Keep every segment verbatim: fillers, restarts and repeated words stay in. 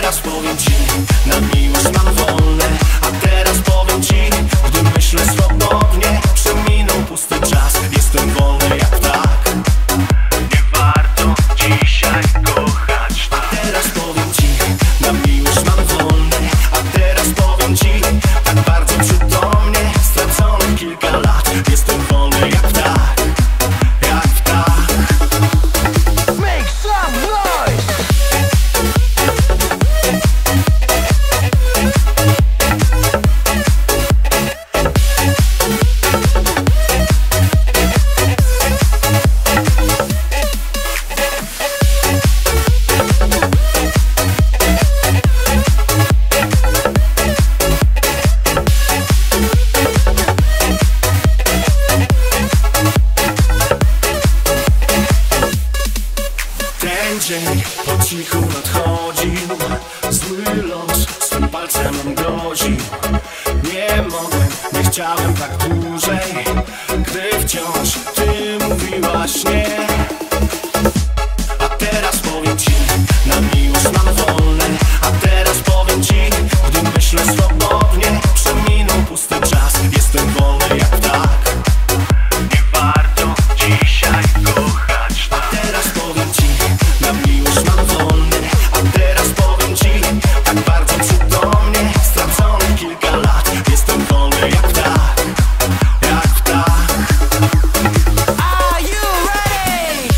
teraz powiem ci, na miłość mam wolne. A teraz powiem ci, gdy myślę swobodnie, przeminął pusty czas, jestem wolny jak ptak. Nie warto dzisiaj kochać. A teraz powiem ci, na miłość mam wolne. A teraz powiem ci, tak bardzo przytomnie, straconych kilka lat, jestem wolny jak ptak, jak ptak. Make some noise! Ten dzień po cichu nadchodził, zły los swym palcem nam groził. Nie mogłem, nie chciałem tak dłużej, gdy wciąż ty mówiłaś nie. A teraz powiem ci, na miłość mam wolne. A teraz powiem ci, gdy myślę swobodnie, przeminął pusty czas, jestem wolny jak ptak. Nie warto dzisiaj kochać. A teraz powiem ci, na miłość mam wolne. A teraz powiem ci, tak bardzo przytomnie, straconych kilka lat, jestem wolny jak ptak, jak ptak. Are you ready?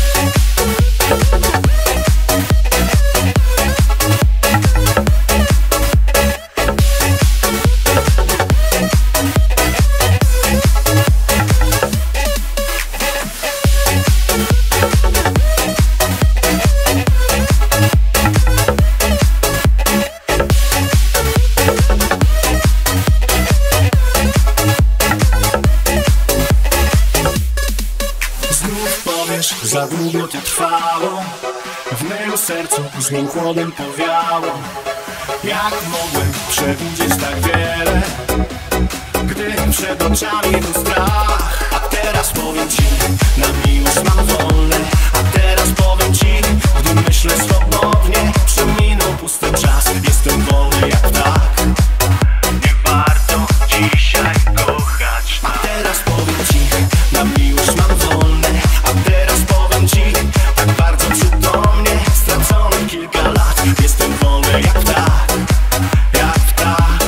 Znów powiesz, za długo to trwało, w mym sercu złym chłodem powiało. Jak mogłem przewidzieć tak wiele, gdy przed oczami był strach. A teraz powiem ci, na miłość mam wolne. A teraz powiem ci, gdy myślę swobodnie, przeminął pusty czas, jestem wolny jak ptak. Nie warto dzisiaj kochać. A teraz powiem ci, na miłość mam wolne. A teraz powiem ci, tak bardzo przytomnie, stracony kilka lat, jestem wolny jak ptak, jak ptak.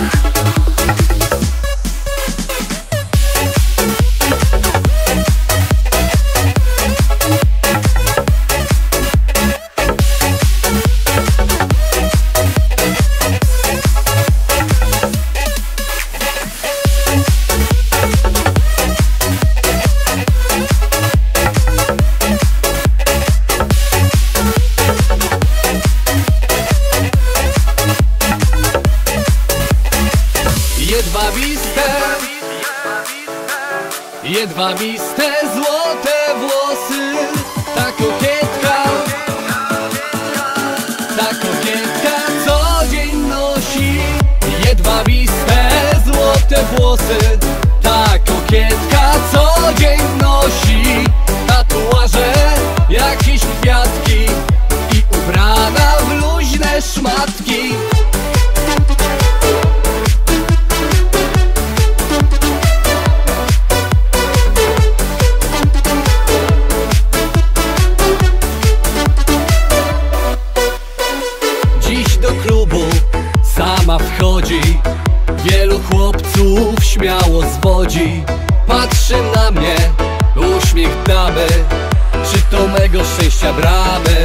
Jedwabiste, jedwabiste, złote włosy. Ta kokietka, ta kokietka co dzień nosi. Jedwabiste, złote włosy. Ta kokietka co dzień nosi. Tatuaże, jakieś kwiatki i ubrana w luźne szmatki. Sama wchodzi, wielu chłopców śmiało zwodzi. Patrzy na mnie, uśmiech damy, czy to mego szczęścia bramy.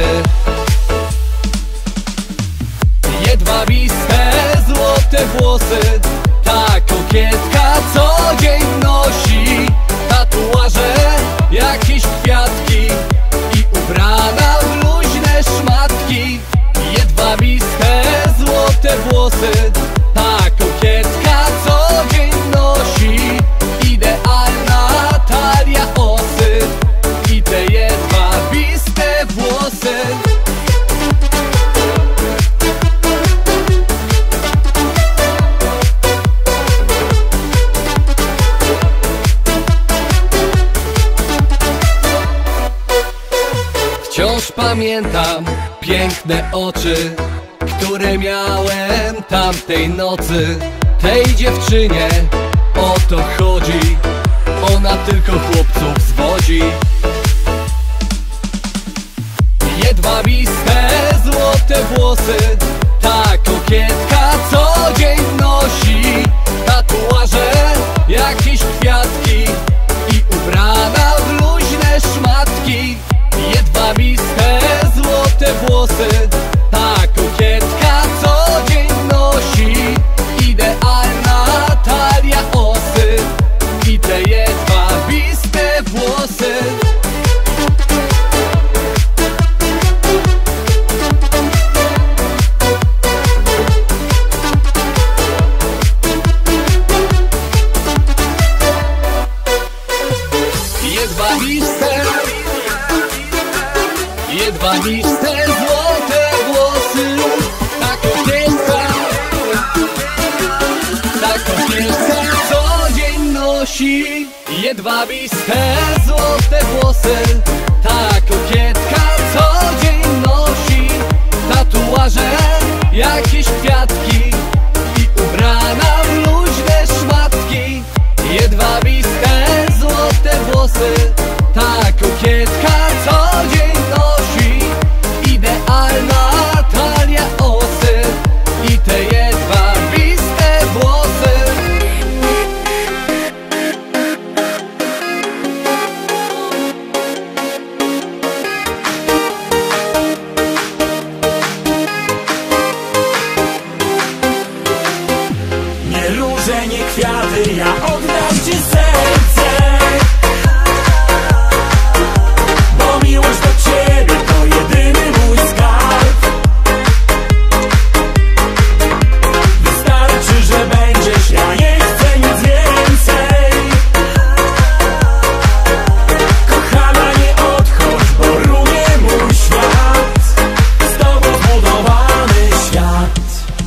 Jedwabiste, złote włosy. Ta kokietka co dzień nosi. Tatuaże, jakieś kwiatki i ubrana w luźne szmatki. Jedwabiste, złote włosy. Ta kokietka co dzień nosi. Idealna talia osy i te jedwabiste włosy. Wciąż pamiętam piękne oczy, które miałem tamtej nocy. Tej dziewczynie o to chodzi, ona tylko chłopców zwodzi. Jedwabiste, złote włosy, ta kokietka co dzień nosi tatuaże, jakieś kwiatki i ubrana w luźne szmatki. Jedwabiste, złote włosy, ta kokietka co dzień nosi idealna talia osy i te jedwabiste włosy. Jedwabiste, jedwabiste, złote włosy, ta kokietka, ta kokietka co dzień nosi. Jedwabiste, złote włosy, ta kokietka co dzień nosi tatuaże, jakieś kwiatki i ubrana w luźne szmatki. Jedwabiste, złote włosy, ta kokietka co dzień nosi idealna talia osy i te jedwabiste włosy. Nie róże, nie kwiaty, ja oddam ci serce, bo miłość do ciebie to jedyny mój skarb. Wystarczy, że będziesz, ja nie chcę nic więcej. Kochana, nie odchodź, bo runie mój świat, z tobą zbudowany świat.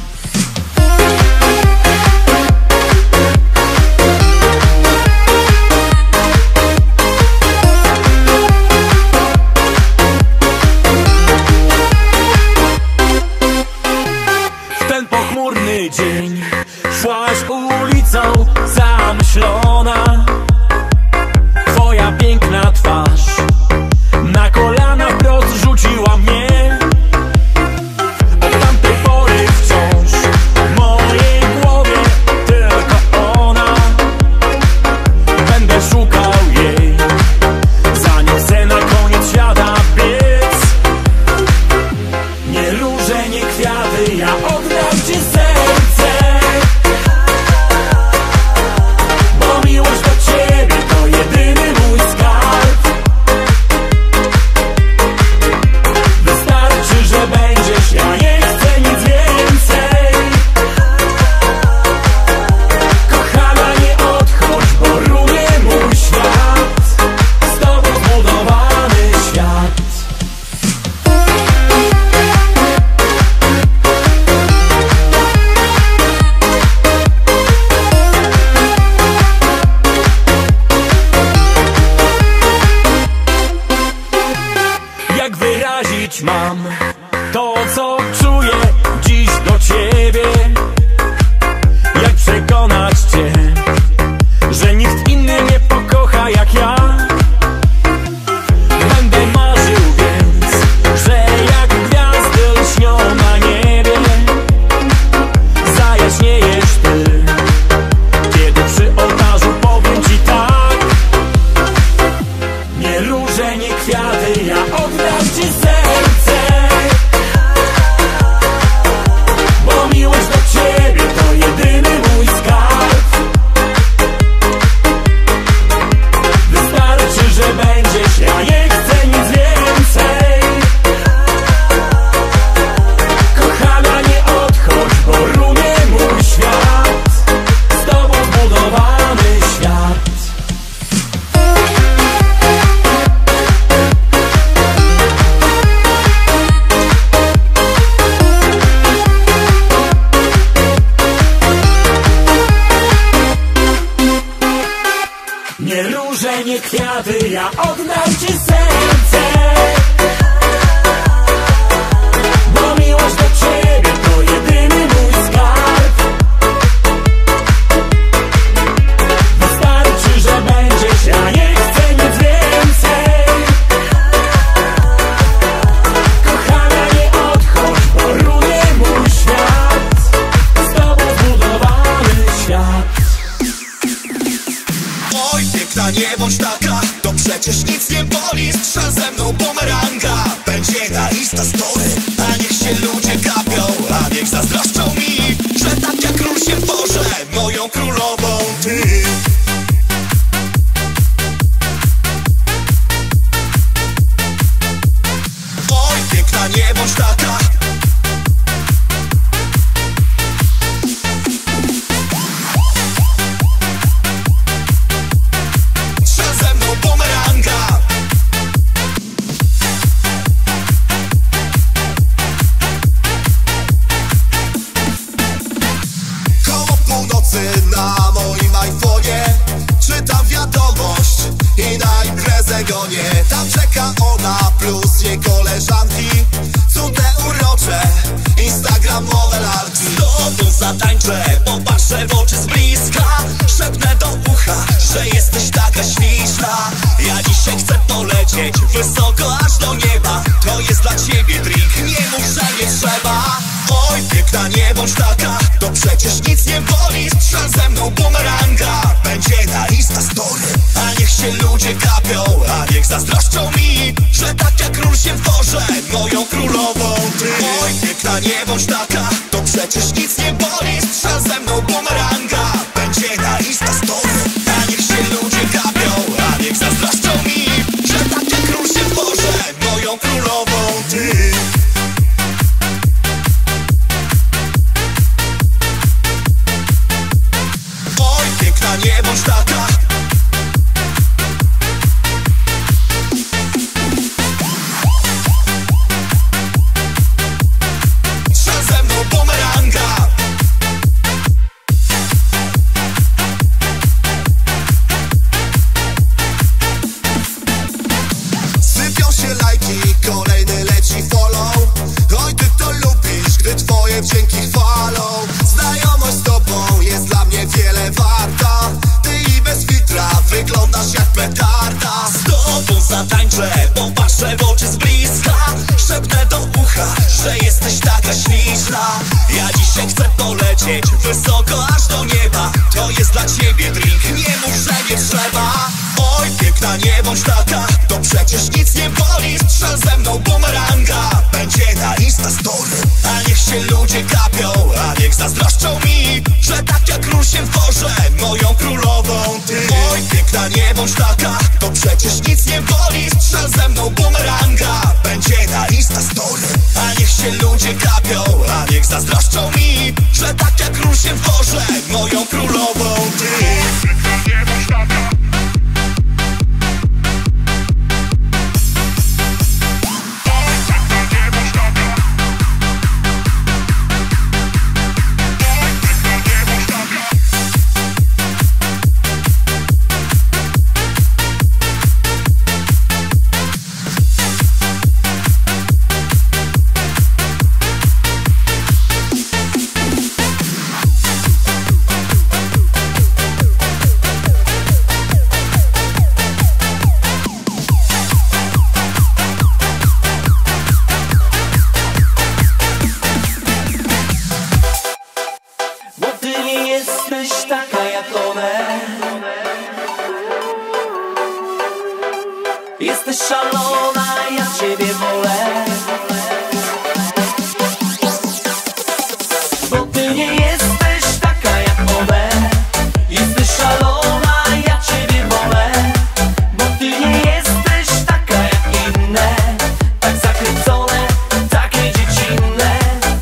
Ten pochmurny dzień szłaś ulicą zamyślona, twoja piękna twarz na kolana wprost rzuciła mnie. Od tamtej pory wciąż w mojej głowie tylko ona. Będę szukał jej, zanim chcę na koniec świata biec. Nie róże, nie kwiaty, ja oddam ci serce, bo miłość do ciebie to jedyny mój skarb. Wystarczy, że będziesz, ja nie chcę nic więcej. Kochana, nie odchodź, bo runie mój świat, z tobą zbudowany świat. Jak wyrazić mam to, co czuję dziś do ciebie? Jak przekonać cię, że nikt inny nie pokocha jak ja? Będę marzył więc, że jak gwiazdy lśnią na niebie, zajaśniejesz ty, kiedy przy ołtarzu powiem ci tak. Nie róże, nie kwiaty, ja oddam ci serce, bo miłość do ciebie to jedyny mój skarb. Wystarczy, że będziesz, ja nie chcę nic więcej. Kochana, nie odchodź, bo runie mój świat, z tobą zbudowany świat. Nie róże, nie kwiaty, ja oddam ci serce, bo miłość do ciebie to twoje koleżanki, cude urocze, instagramowe lalki. Z tobą zatańczę, popatrzę w oczy z bliska, szepnę do ucha, że jesteś taka śliczna. Ja dzisiaj chcę polecieć wysoko aż do nieba. To jest dla ciebie drink, nie mów, że nie trzeba. Oj, piękna, nie bądź taka, to przecież nic nie boli. Strzel ze mną bumeranga, będzie na Instastory. A niech się ludzie kapią, a niech zazdroszczą mi, że tak jak król się w porze, moją królową ty. Oj, piękna, nie bądź taka, to przecież nic nie boli. Strzel ze mną bumeranga, będzie na Instastory. A niech się ludzie kapią, a niech zazdroszczą mi, że tak jak król się w porze, moją królową ty. Oj, piękna, nie bądź taka. Strzel ze mną bumeranga. Sypią się lajki, kolejny leci follow. Oj, ty to lubisz, gdy twoje wdzięki chwalą. Znajomość z tobą jest dla mnie wiele warta. Ty i bez filtra wyglądasz jak petarda. Z tobą zatańczę, popatrzę w oczy z bliska, szepnę do ucha, że jesteś taka śliczna. Ja dzisiaj chcę polecieć wysoko aż do nieba. To jest dla ciebie drink, nie mów, że nie trzeba. Oj, piękna, nie bądź taka, to przecież nic nie boli. Strzel ze mną bumeranga, będzie na Instastory. A niech się ludzie kapią, a niech zazdroszczą mi, że tak jak król się w porze, moją królową ty. Oj, piękna, nie bądź taka, to przecież nic nie boli. Strzel ze mną bumeranga, będzie na Instastory. A niech się ludzie kapią, a niech zazdroszczą mi, że tak jak król się w porze, moją królową ty. Nie bądź taka. Jesteś taka jak one. Jesteś szalona, ja ciebie wolę. Bo ty nie jesteś taka jak one. Jesteś szalona, ja ciebie wolę. Bo ty nie jesteś taka jak inne, tak zakręcone, takie dziecinne.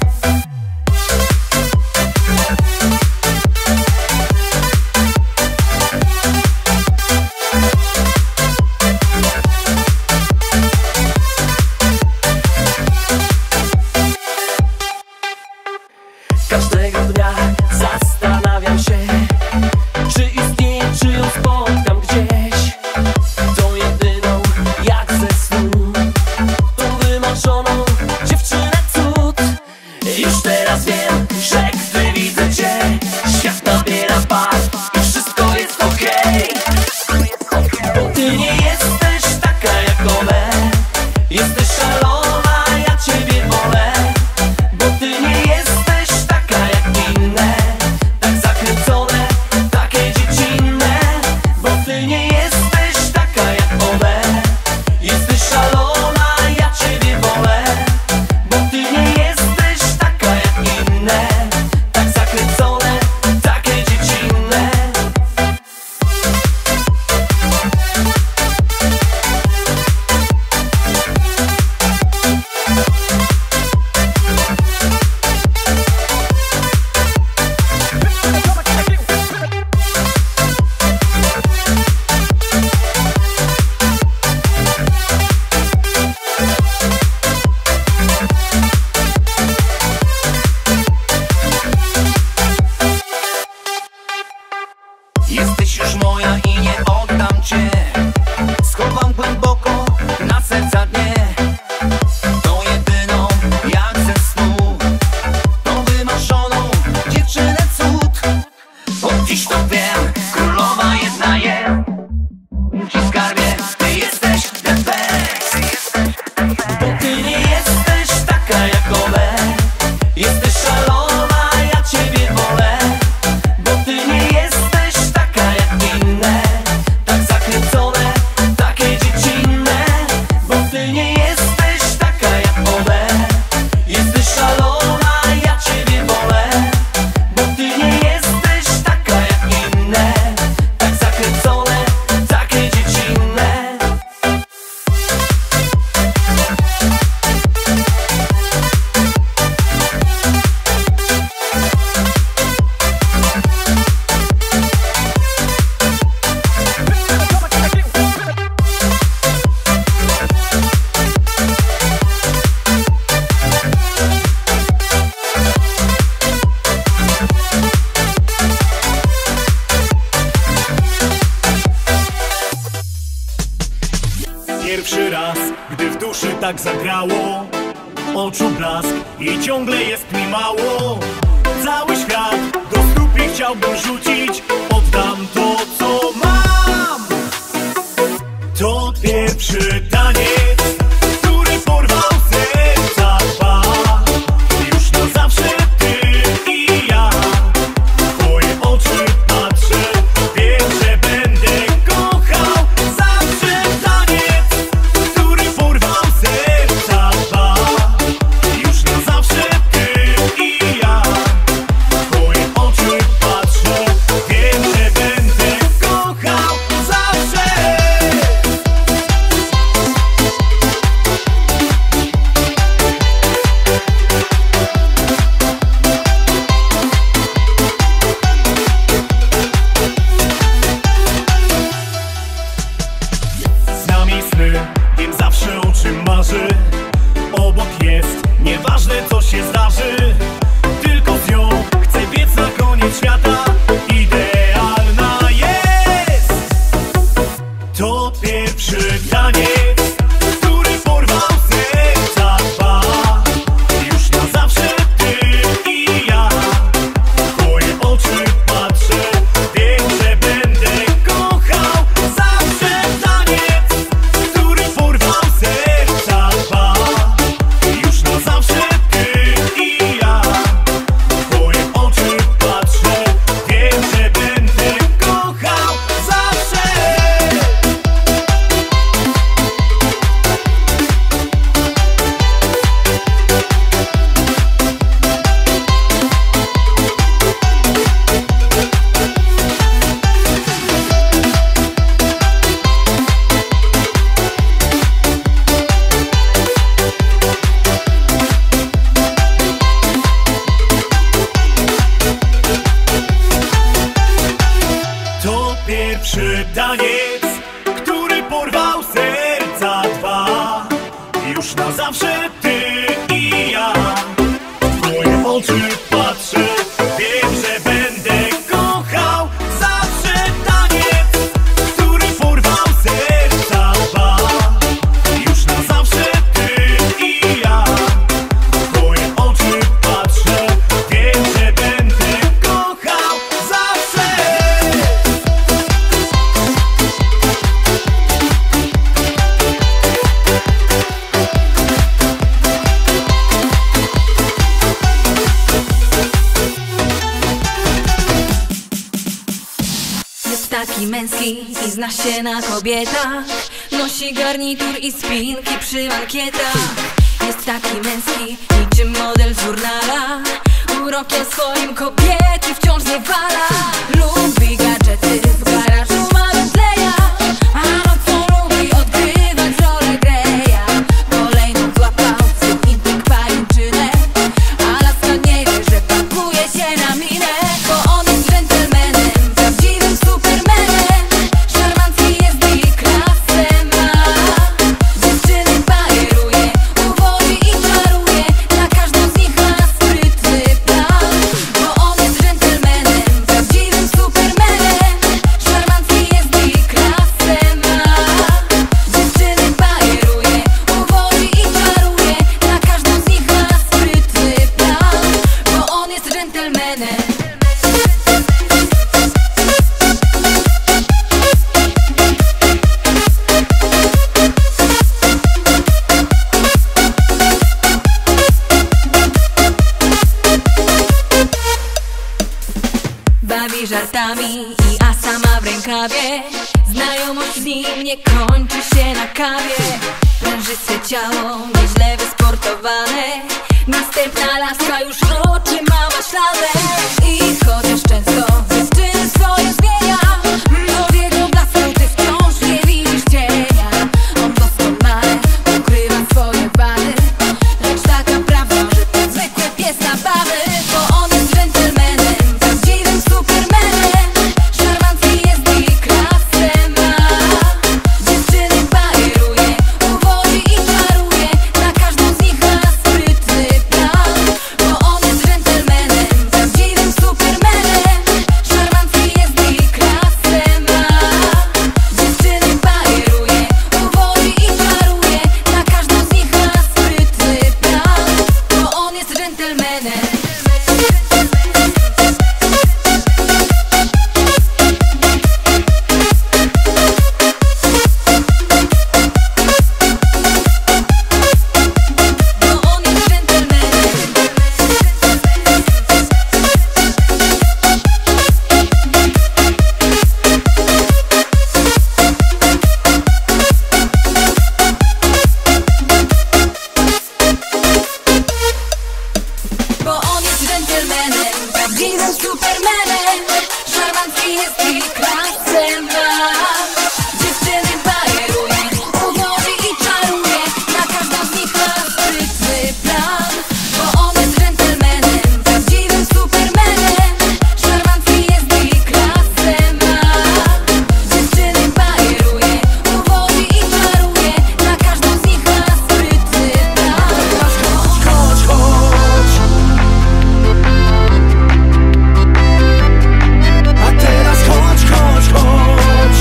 Każdego dnia zastanawiam się, czy istnieje, czy ją spotkam gdzieś. Tą jedyną jak ze snu, tą wymarzoną dziewczynę cud. Już teraz wiem, że gdy widzę cię, świat nabiera barw i wszystko jest okej. Bo ty nie jesteś taka jak one. Jesteś szalona, ja ciebie wolę. Bo ty nie jesteś taka jak inne, tak zakręcone, takie dziecinne. Bo ty nie jesteś taka jak one. Jesteś szalona, ja ciebie wolę. Bo ty nie jesteś taka jak inne, tak zakręcone, tak zagrało, oczu blask i ciągle jest mi mało. Cały świat do stóp i chciałbym rzucić, oddam to co mam. To pierwszy taniec, który porwał serca dwa. Już na zawsze ty i ja. W twoje oczy patrzę, wiem, że będę kochał. Zawsze taniec, który porwał serca dwa. Już na zawsze ty i ja. W twoje oczy patrzę, wiem, że będę kochał. Zawsze. Znam jej sny, wiem zawsze o czym marzy. Obok jest, nieważne co się zdarzy. Tylko z nią chcę biec na koniec świata. Idealna jest. To pierwszy taniec, który porwał serca dwa. Już na zawsze ty i ja. W twoje oczy patrzę, wiem, że będę kochał. Zawsze taniec, który porwał serca dwa. Już na zawsze ty i ja. W twoje oczy patrzę, wiem, że będę kochał. Zawsze. To pierwszy taniec, który porwał serca dwa. Już na zawsze ty i ja. W twoje oczy patrzę, wiem, że będę kochał. Zawsze taniec, który porwał serca dwa. Już na zawsze ty i ja. W twoje oczy patrzę, wiem, że będę kochał. Zawsze. Jest taki męski i zna się na kobietach. Nosi garnitur i spinki przy mankietach. Jest taki męski, niczym model z żurnala. Urokiem swoim kobiety wciąż zniewala. Lubi gadżety, w garażu ma Bentleya, a nocą lubi odgrywać rolę geja. Kolejną złapał w intym pajęczynę, a laska nie wie, że pakuje się na minę. Bo on jest dżentelmenem, prawdziwym supermanem. Szarmancki jest i klasę ma. Dziewczyny bajeruje, uwodzi i czaruje. Na każdą z nich ma sprytny plan. Bo on jest dżentelmenem, prawdziwym supermanem. Szarmancki jest i klasę ma. Dziewczyny bajeruje, uwodzi i czaruje. Na każdą z nich ma sprytny plan. Bo on jest dżentelmenem. Bawi żartami i asa ma w rękawie. Znajomość z nim nie kończy się na kawie. Prężyste ciało, nieźle wysportowane. Następna laska już oczy ma maślane. I chociaż często dziewczyny swoje zmienia, to w jego blasku ty wciąż nie widzisz cienia. On doskonale ukrywa swoje wady, lecz taka prawda, że to zwykły pies zabawy. Bo on jest dżentelmenem, prawdziwym supermanem. Szarmancki jest i klasę ma. Dziewczyny bajeruje, uwodzi i czaruje. Na każdą z nich ma sprytny plan. Bo on jest dżentelmenem, dżentelmenem, prawdziwym supermanem. Szarmancki jest i klasę ma. Dziewczyny bajeruje, uwodzi i czaruje. Na każdą z nich ma sprytny plan, bo on jest dżentelmenem, prawdziwym supermanem. Szarmancki jest i klasę ma. Dziewczyny bajeruje, uwodzi i czaruje. Na każdą z nich ma sprytny plan. Chodź, chodź, chodź. A teraz chodź, chodź, chodź.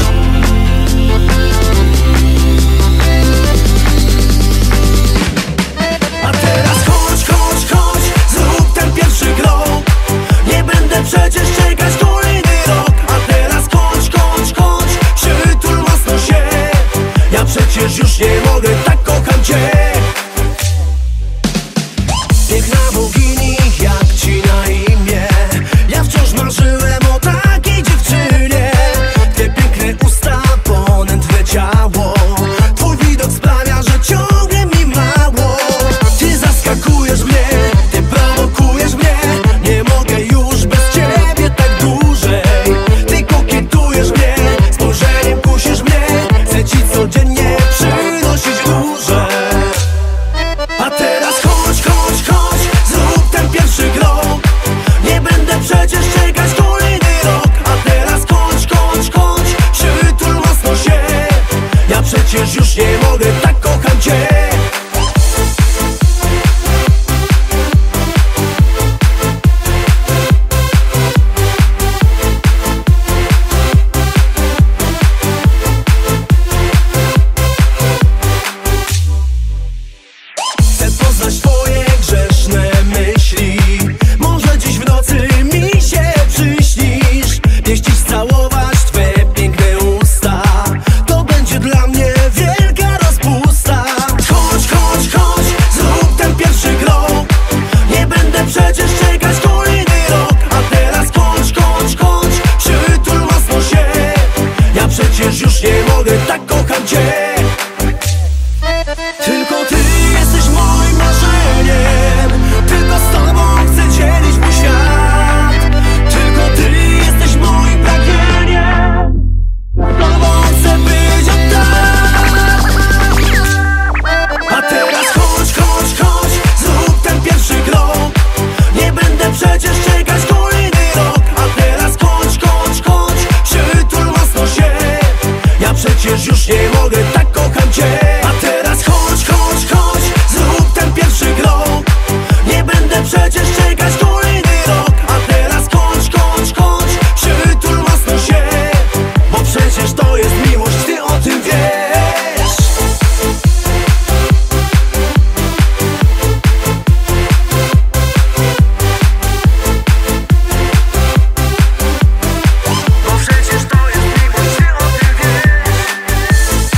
A teraz chodź, chodź, chodź. Zrób ten pierwszy krok. Nie będę przecież czekać kolejny rok. A teraz chodź, chodź, chodź. Przytul mocno się. Ja przecież już nie mogę, tak kocham cię. Piękna bogini, jak ci na imię. Ja wciąż marzyłem o takiej dziewczynie. Te piękne usta, ponętne ciało. Twój widok sprawia, że ciągle mi mało. Ty zaskakujesz mnie, ty prowokujesz mnie. Nie mogę już bez ciebie tak dłużej. Ty kokietujesz mnie, spojrzeniem kusisz mnie. Chcę ci codziennie przynosić róże. A teraz chodź, chodź, chodź. Zrób ten pierwszy krok. Nie będę przecież czekać kolejny rok. A teraz chodź, chodź, chodź. Przytul mocno się. Ja przecież już nie mogę, tak kocham cię. Chcę poznać twoje grzeszne myśli. Może dziś w nocy mi się przyśnisz. Pieścić, całować twe piękne usta. To będzie dla mnie wielka rozpusta. Chodź, chodź, chodź. Zrób ten pierwszy krok. Nie będę przecież czekać kolejny rok. A teraz chodź, chodź, chodź. Przytul mocno się. Ja przecież już nie mogę, tak kocham cię. Tylko ty jesteś moim marzeniem. Tylko z tobą chcę dzielić mój świat. Tylko ty jesteś moim pragnieniem. Z tobą chcę być od tak. A teraz chodź, chodź, chodź. Zrób ten pierwszy krok. Nie będę przecież czekać kolejny rok. A teraz chodź, chodź, chodź. Przytul mocno się. Ja przecież już nie mogę, tak kocham cię. A teraz chodź, chodź, chodź. Zrób ten pierwszy krok. Nie będę przecież czekać kolejny rok. A teraz chodź, chodź, chodź. Przytul mocno się. Bo przecież to jest miłość, ty o tym wiesz. Bo przecież to jest miłość, ty o tym wiesz.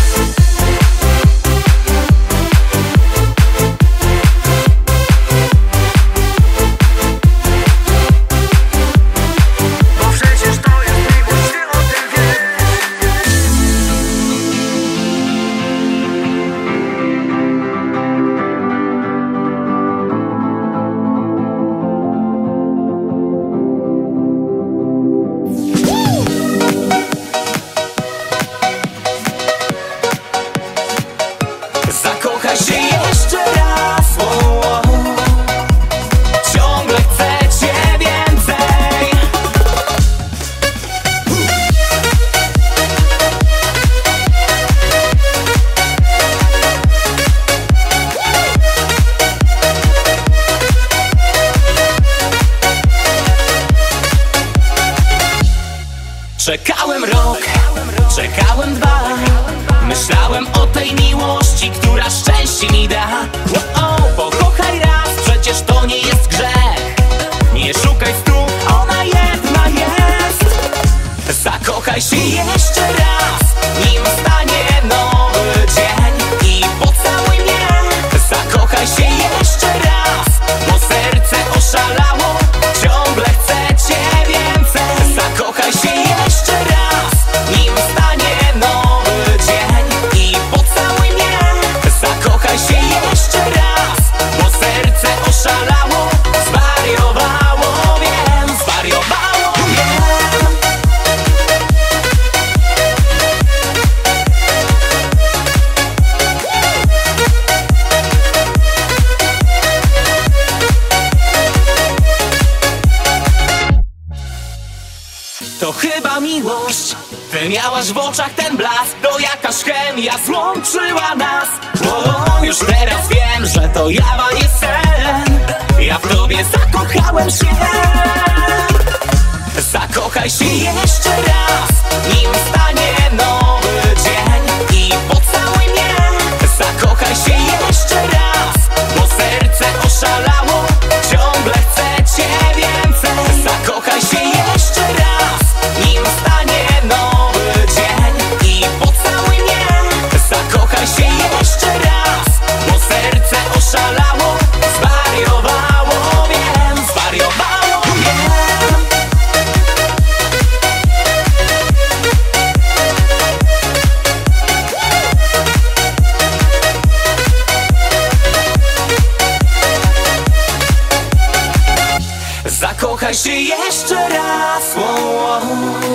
Bo przecież to jest miłość, ty o tym wiesz. Zakochaj się jeszcze raz, o, o. Ciągle chcę cię więcej. Czekałem rok, czekałem dwa. Myślałem o tej miłości, która szczęście mi da. O, o, pokochaj raz, przecież to nie jest grzech. Nie szukaj stu, ona jedna jest. Zakochaj się jeszcze raz, nim stanie nowy dzień. I pocałuj mnie. Zakochaj się jeszcze raz, bo serce oszalało. Ciągle chcę cię więcej. Zakochaj się jeszcze raz, nim stanie nowy dzień. I pocałuj mnie. Zakochaj się jeszcze raz, bo serce oszalało, zwariowało. to chyba miłość. Ty miałaś w oczach ten blask, to jakaś chemia złączyła nas. O, już teraz wiem, że to jawa, nie sen. Ja w tobie zakochałem się. Zakochaj się jeszcze raz, nim stanie nowy dzień i pocałuj mnie. Zakochaj się jeszcze raz, bo serce oszalało, ciągle chce cię więcej. Zakochaj się jeszcze raz, nim stanie nowy dzień i pocałuj mnie. Zakochaj się jeszcze raz, bo serce oszalało, zwariowało, wiem, zwariowało, wiem. Zakochaj się jeszcze raz, oh, oh.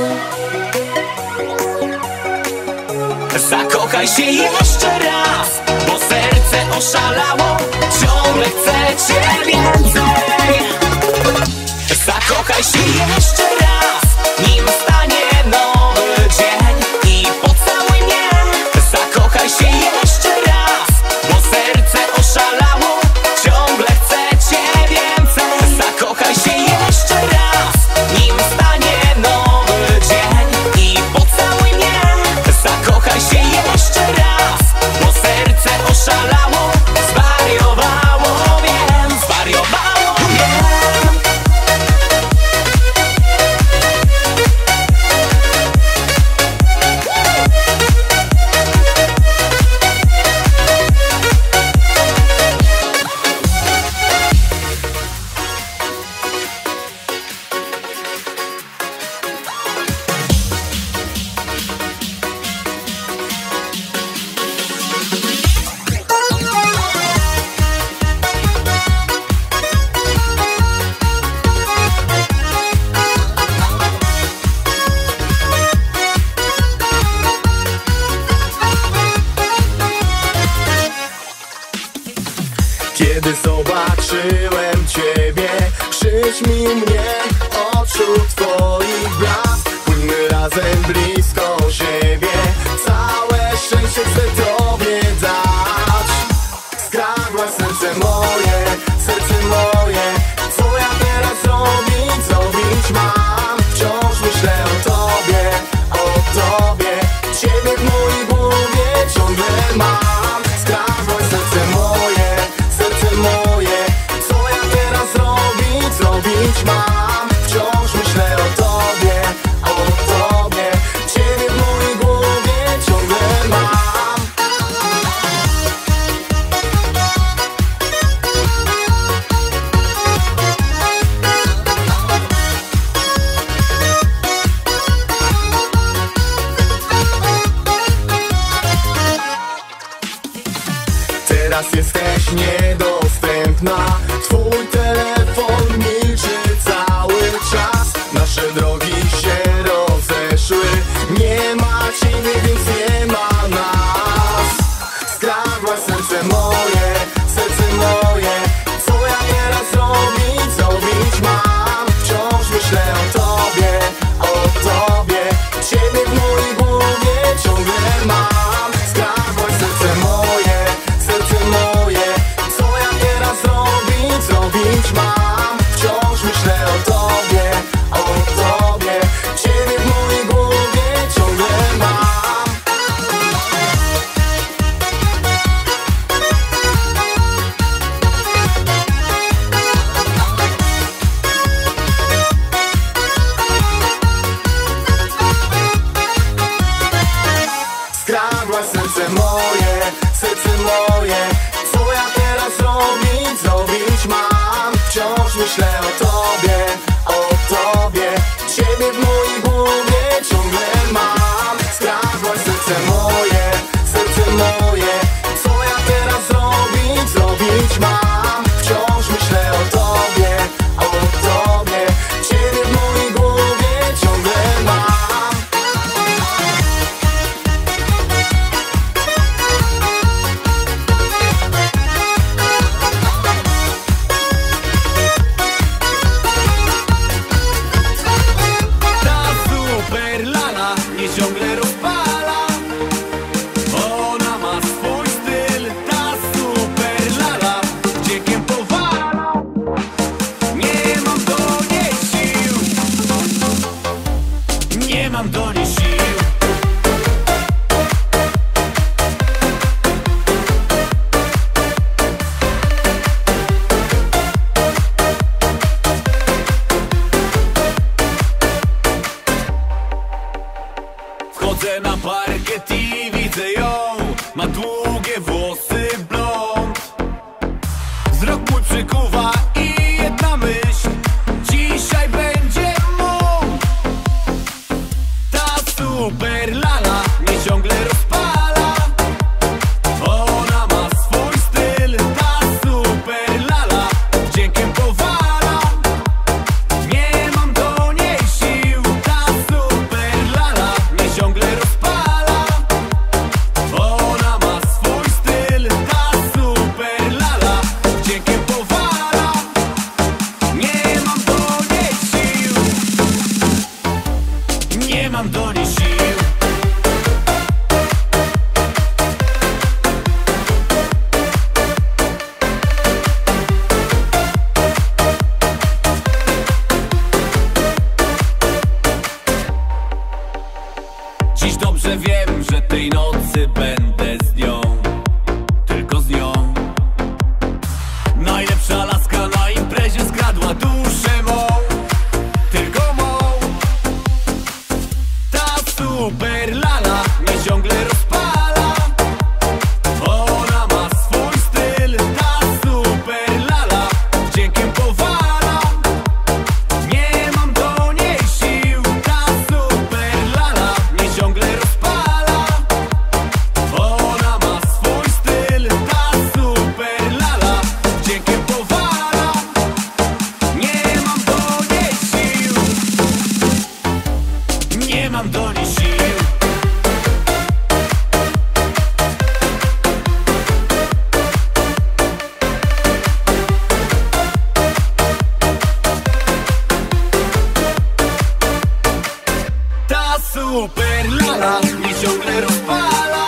Zakochaj się jeszcze raz, bo serce oszalało, ciągle chce cię więcej. Zakochaj się jeszcze raz, nim stanie nowy dzień i pocałuj mnie. Zakochaj się jeszcze raz, bo serce oszalało, ciągle chce cię więcej. Zakochaj się jeszcze raz, nim stanie nowy dzień i pocałuj mnie. Zakochaj się jeszcze raz, bo serce oszalało, zwariowało, wiem, zwariowało, wiem. Kiedy zobaczyłem ciebie, przyćmił mnie oczu twoich blask. Płyńmy razem blisko siebie, całe szczęście chcę tobie dać. Skradłaś serce moje, serce moje, co ja teraz zrobić, zrobić mam? Wciąż myślę o tobie, o tobie, ciebie w mojej głowie ciągle mam. Skradłaś serce moje, serce moje, co ja teraz zrobić, zrobić mam? Wciąż myślę o tobie, o tobie, ciebie w mojej głowie ciągle mam. Teraz jesteś niedostępna, twój telefon milczy cały czas. Nasze drogi się rozeszły, nie ma ciebie, więc nie ma nas. Skradłaś serce moje, serce moje, co ja teraz zrobić, zrobić mam? Wciąż myślę o tobie, o tobie, ciebie w mojej głowie ciągle mam. Skradłaś serce moje, serce moje, co Wchodzę na parkiet i widzę ją. Ma długie włosy blond. Wzrok mój przykuwa i jedna myśl: dzisiaj będzie mą. Ta super lala mnie ciągle rozpala. Ona ma swój styl. Ta super lala wdziękiem powala. Nie mam do niej sił. Ta super lala mnie ciągle rozpala. Ona ma swój styl. Ta super lala wdziękiem powala. Nie mam do niej sił. Nie mam do niej sił. Dziś dobrze wiem, że tej nocy będę z nią, tylko z nią. Najlepsza laska na imprezie skradła duszę mą, tylko mą. Ta super lala mnie ciągle rozpala. Ona ma swój styl. Ta super lala wdziękiem powala. Nie mam do niej sił. Ta super lala mnie ciągle rozpala. Ona ma swój styl. Ta super lala wdziękiem powala. Nie mam do niej sił. Nie mam do niej sił. Ta super lala mnie ciągle rozpala.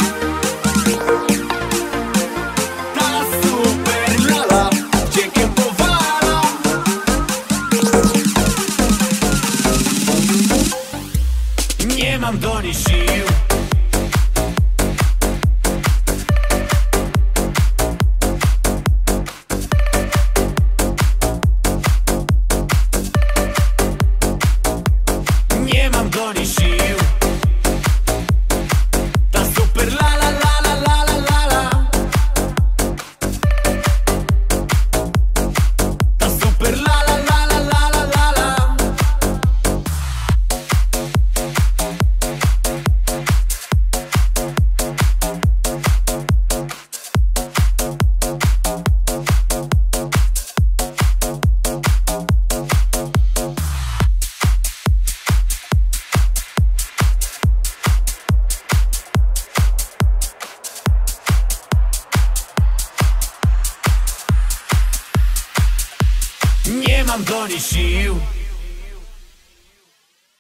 Ta super lala wdziękiem powala. Nie mam do niej sił. Nie mam do niej sił. Ta super lala lala lala lala. Ta super lala lala lala lala. Nie mam do niej sił.